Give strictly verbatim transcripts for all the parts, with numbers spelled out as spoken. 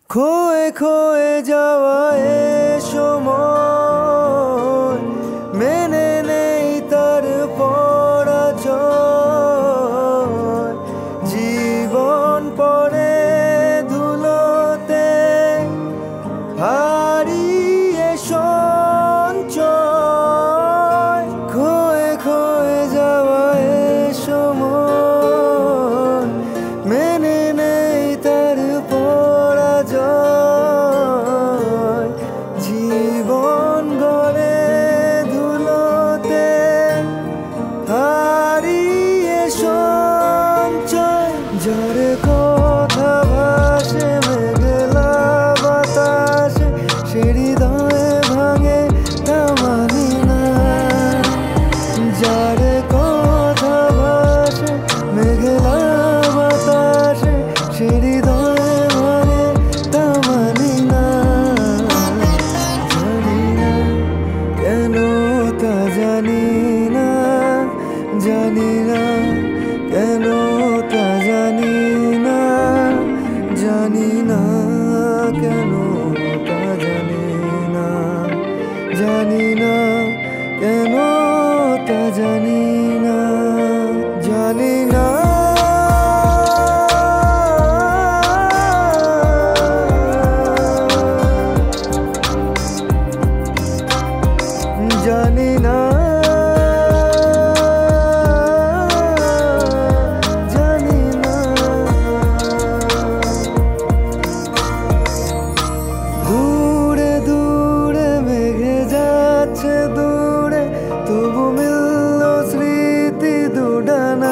খোয়ে খোয়ে যাওয়া এ সময় মেনে নেই তার পরাজয়। জীবন পড়ে ধুলোতে হারিয়ে সঞ্চয়। খোয়ে খোয়ে যাওয়া এ সময় মেনে নেই তার পরাজয়। জীবন গড়ে ধুলোতে হারিয়ে সঞ্চয়। যার কথা ভাসে মেঘলা বাতাসে সে হৃদয়ে ভাঙে তা মানি না। যার কথা ভাসে মেঘলা বাতাসে সে হৃদয়ে ভাঙে তা মানি না। জানি না কেন তা জানি না, জানি না কেন তা জানি না, জানি না কেন তা জানি না, জানি না কেন তা জানি না, জানি না। জানি না, জানি না। দূরে দূরে মেঘে যাচ্ছে দূরে, তবু মিলল স্মৃতি দুডানা।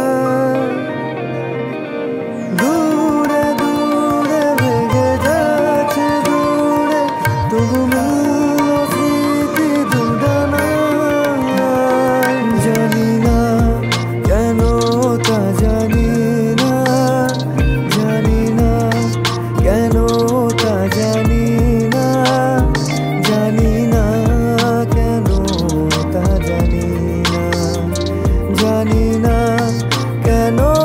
দূরে দূরে মেঘে যাচ্ছে দূরে, তবু মিলল স্মৃতি দুডানা। জানি না কেন তা জানি না, জানি না কেন তা জানি না, জানি না কেন তা জানি না, জানি না কেন